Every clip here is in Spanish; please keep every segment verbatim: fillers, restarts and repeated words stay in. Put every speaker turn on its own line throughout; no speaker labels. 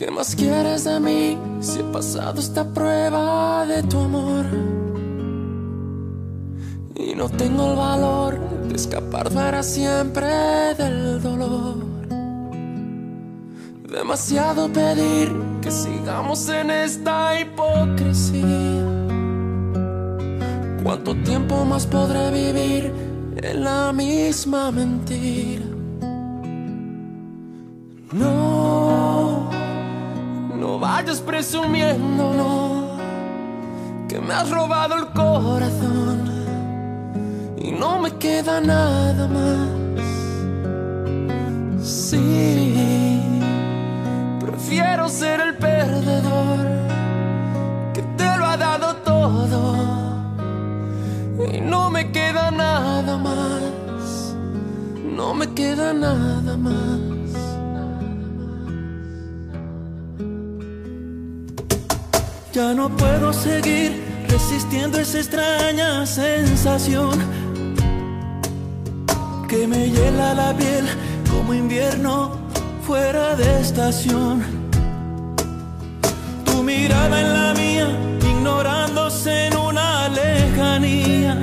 ¿Qué más quieres de mí si he pasado esta prueba de tu amor? Y no tengo el valor de escapar para siempre del dolor. Demasiado pedir que sigamos en esta hipocresía. ¿Cuánto tiempo más podré vivir en la misma mentira? No, no vayas presumiendo, no, que me has robado el corazón y no me queda nada más. Sí, prefiero ser el perdedor que te lo ha dado todo y no me queda nada más, no me queda nada más.
Ya no puedo seguir resistiendo esa extraña sensación que me hiela la piel como invierno fuera de estación. Tu mirada en la mía, ignorándose en una lejanía.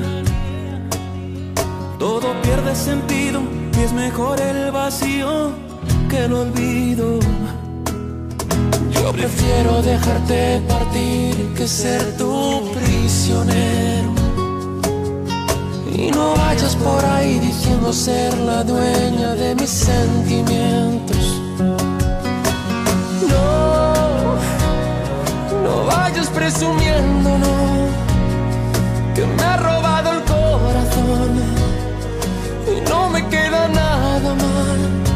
Todo pierde sentido y es mejor el vacío que el olvido.
Yo prefiero dejarte partir que ser tu prisionero. Y no vayas por ahí diciendo ser la dueña de mis sentimientos. No, no vayas presumiendo, no, que me ha robado el corazón y no me queda nada más.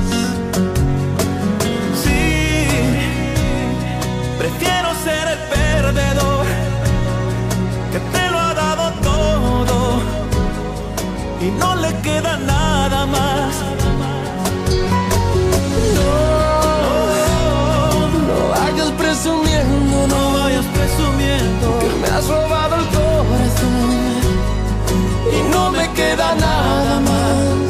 Prefiero ser el perdedor que te lo ha dado todo y no le queda nada más.
No, no vayas presumiendo, no,
no vayas presumiendo
que me has robado el corazón y no me queda nada más.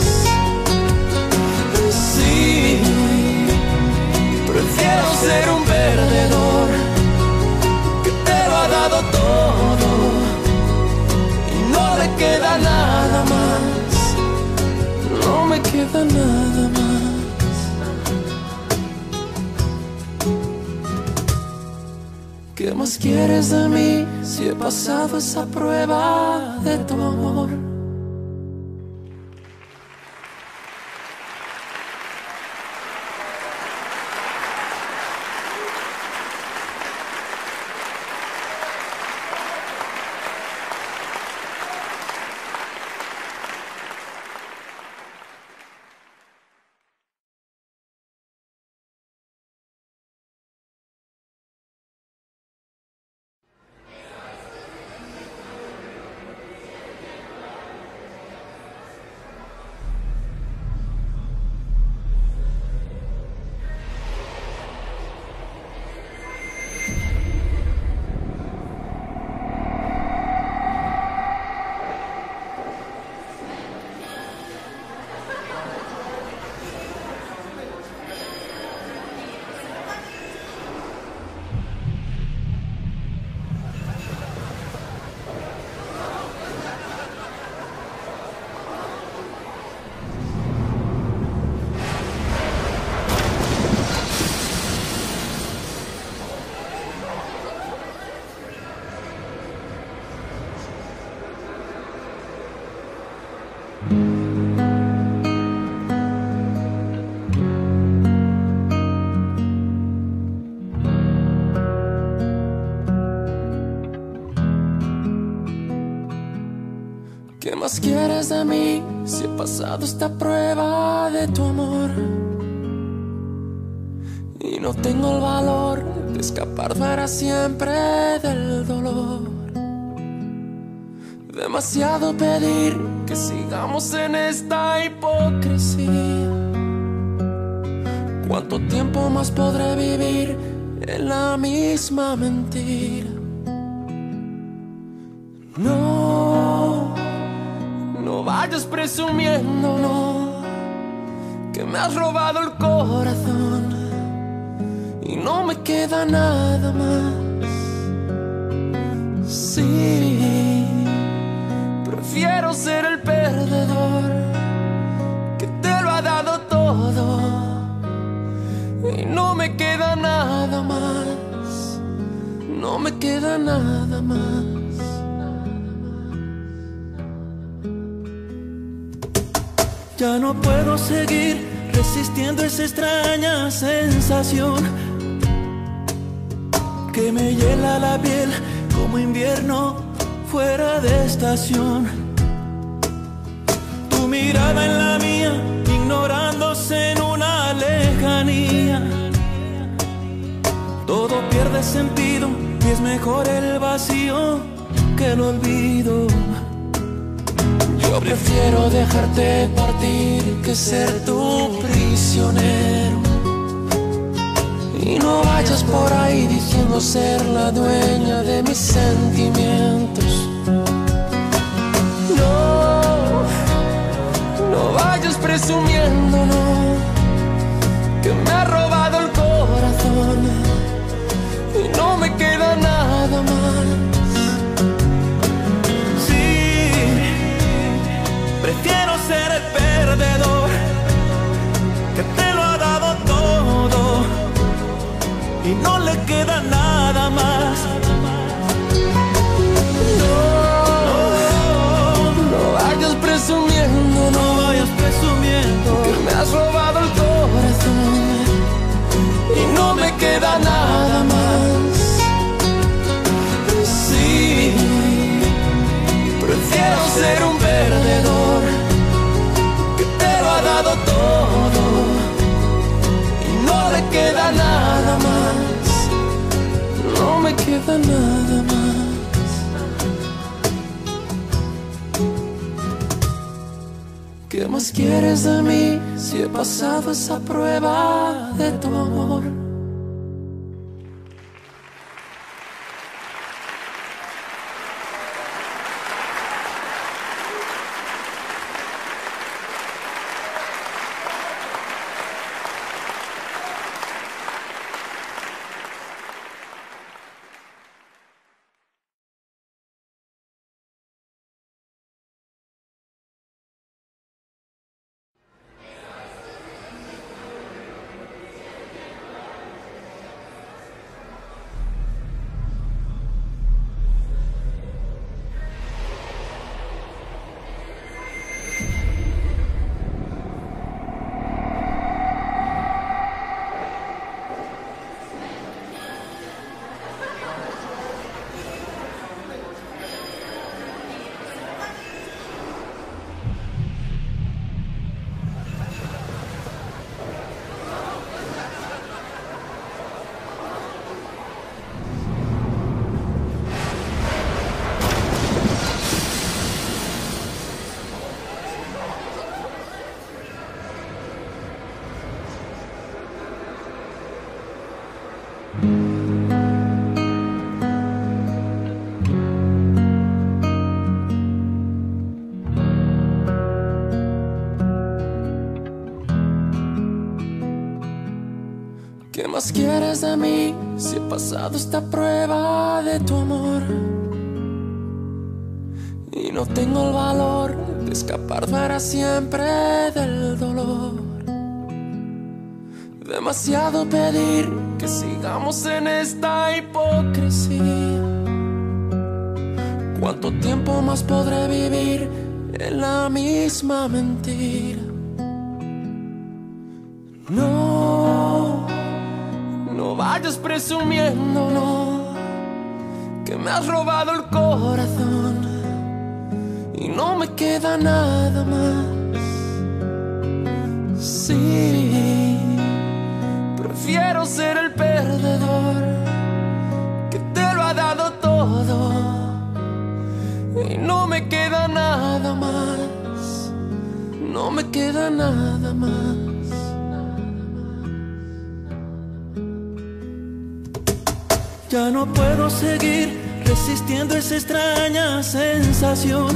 Sí, prefiero ser un perdedor que te lo ha dado todo y no le queda nada más, no me queda nada más. ¿Qué más quieres de mí si he pasado esa prueba de tu amor? ¿Qué más quieres de mí si he pasado esta prueba de tu amor? Y no tengo el valor de escapar para siempre del dolor. Demasiado pedir que sigamos en esta hipocresía. ¿Cuánto tiempo más podré vivir en la misma mentira? No, no vayas presumiendo, no, que me has robado el corazón y no me queda nada más. Sí, prefiero ser el perdedor que te lo ha dado todo y no me queda nada más, no me queda nada más.
Ya no puedo seguir resistiendo esa extraña sensación que me hiela la piel como invierno fuera de estación. Tu mirada en la mía, ignorándose en una lejanía. Todo pierde sentido y es mejor el vacío que el olvido.
Yo prefiero dejarte partir que ser tu prisionero. Y no vayas por ahí diciendo ser la dueña de mis sentimientos. No, no vayas presumiendo, no, que me ha robado el corazón y no me queda nada más.
Prefiero ser el perdedor que te lo ha dado todo y no le queda nada más.
No, no vayas presumiendo,
no vayas presumiendo
que me has robado el corazón y no me queda nada más. Sí, prefiero ser un perdedor que te lo ha dado todo y no le queda nada más, no me queda nada más. ¿Qué más quieres de mí si he pasado esa prueba de tu amor? ¿Qué más quieres de mí si he pasado esta prueba de tu amor? Y no tengo el valor de escapar para siempre del dolor. Demasiado pedir que sigamos en esta hipocresía. ¿Cuánto tiempo más podré vivir en la misma mentira? No, no vayas presumiendo, no, que me has robado el corazón y no me queda nada más. Sí, prefiero ser el perdedor que te lo ha dado todo y no me queda nada más, no me queda nada más.
Ya no puedo seguir resistiendo esa extraña sensación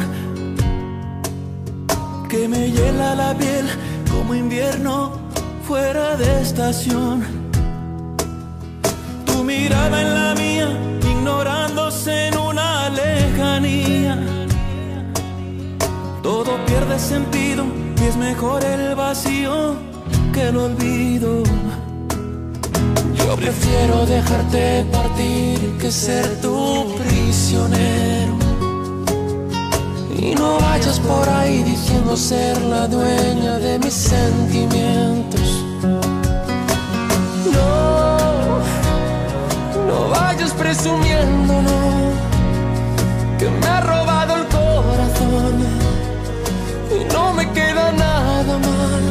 que me hiela la piel como invierno fuera de estación. mirada en la mía, ignorándose en una lejanía. Todo pierde sentido y es mejor el vacío que el olvido.
Yo prefiero dejarte partir que ser tu prisionero. Y no vayas por ahí diciendo ser la dueña de mis sentimientos. No, no vayas presumiendo, no, que me ha robado el corazón y no me queda nada más.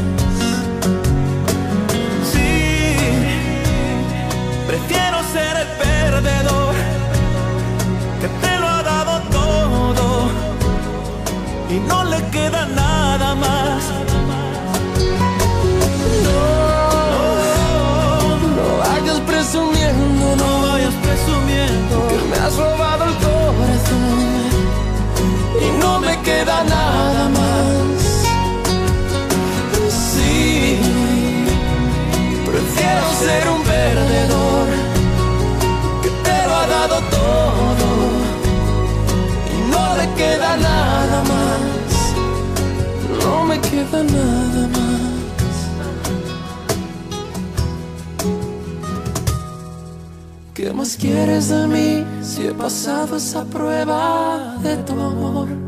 Sí, prefiero ser el perdedor que te lo ha dado todo y no le queda nada más.
No, no vayas presumiendo,
No vayas presumiendo
que me has robado el corazón y no me queda nada más. Sí, prefiero ser un perdedor que te lo ha dado todo y no le queda nada más. No me queda nada más. ¿Qué más quieres de mí si he pasado esa prueba de tu amor?